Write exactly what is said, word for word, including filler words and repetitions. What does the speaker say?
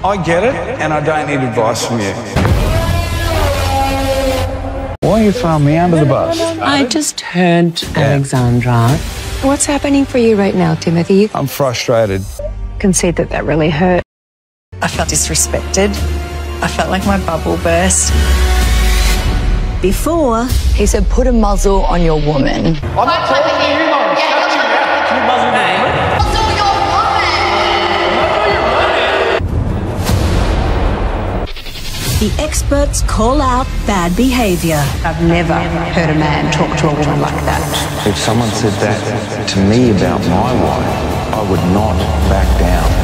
I get it, and I don't need advice from you. Why are you throwing me under the bus? I just heard Alexandra. What's happening for you right now, Timothy? I'm frustrated. I can see that that really hurt. I felt disrespected. I felt like my bubble burst. Before, he said, put a muzzle on your woman. I'm not talking to you, Lauren. Shut your mouth. Can you muzzle your woman? Muzzle your woman! Muzzle your woman! The experts call out bad behaviour. I've never heard a man talk to a woman like that. If someone said that to me about my wife, I would not back down.